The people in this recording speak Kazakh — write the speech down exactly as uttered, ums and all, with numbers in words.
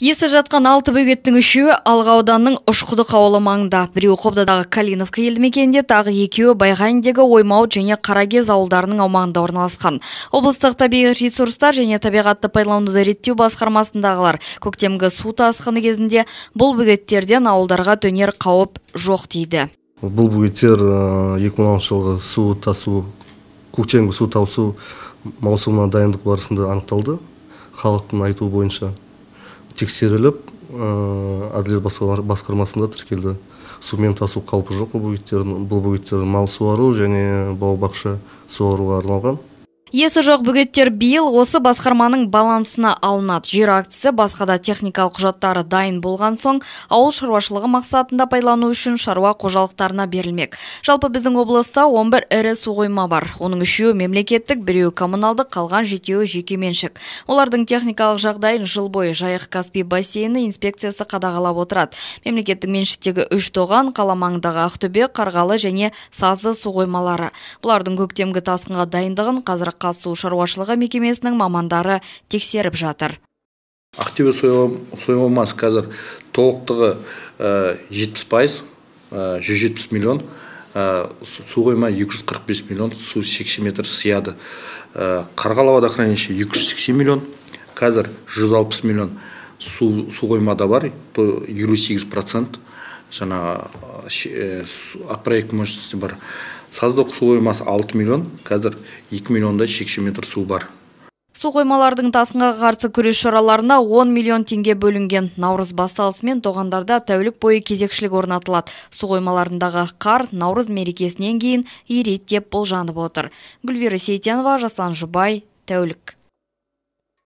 Есі жатқан алты бөгеттің үшеуі Алға ауданының Ұшқұдық ауылы маңында. Біреуі Қобдадағы Калиновка елді мекенінде, тағы екеуі Байғанидегі Оймауыт және Қарагез ауылдарының аумағында орналасқан. Облыстық табиғи ресурстар және табиғатты пайдалануды реттеу басқармасындағылар көктемгі су тасқыны кезінде бұл бөгеттерден ауылдарға төнер қауіп жоқ дейді. Бұл бөгеттер екі мың оныншы жылғы су тасу, көктемгі су тасу маусымына дайындық барысында анықталды. Халықтың айтуы бойынша тексеріліп, әділет басқармасында тіркелді. Сумен тасу қаупі жоқ бұл бөгеттердің. Бұл бөгеттер мал суару және бау-бақша суаруға арналған. Есі жоқ бөгеттер биыл осы басқарманың балансына алынады. Жер актісі басқада техникалық құжаттары дайын болған соң, ауыл шаруашылығы мақсатында пайдалану үшін шаруа қожалықтарына берілмек. Жалпы біздің облыста он бір ірі су қойма бар. Оның үшеуі мемлекеттік, біреуі коммуналдық, қалған жетеуі жеке меншік. Олардың техникалық жағдайын жыл бойы Жайық-Каспий бассейні инспекциясы қадағалап отырады. Мемлекеттік меншіктегі үш тоған, қала маңындағы Ақтөбе, Қарғалы және Сазы су қоймалары. Бұлардың көктемгі тасқынға дайындығын қазір Су шаруашылығы мекемесінің мамандары тексеріп жатыр. Ақтөбе сойылмасы қазір толықтығы жетпіс пайыз, жүз жетпіс миллион, су қойма екі жүз қырық бес миллион, су шекші метр сияды. Қарғалы водохранилище екі жүз сексен миллион, қазір жүз алпыс миллион су қоймада бар, елу сегіз процент жаңа проект мощности бар. Саздық су қоймасы алты миллион, қазір екі миллиондай шекші метр су бар. Су қоймалардың тасқынға қарсы күрес шараларына он миллион теңге бөлінген. Наурыз басталысымен тоғандарда тәулік бойы кезекшілік орнатылады. Су қоймаларындағы қар Наурыз мерекесінен кейін ерейді деп болжанып отыр. Гүлвира Сейтенова, Жасан Жұбай, тәулік.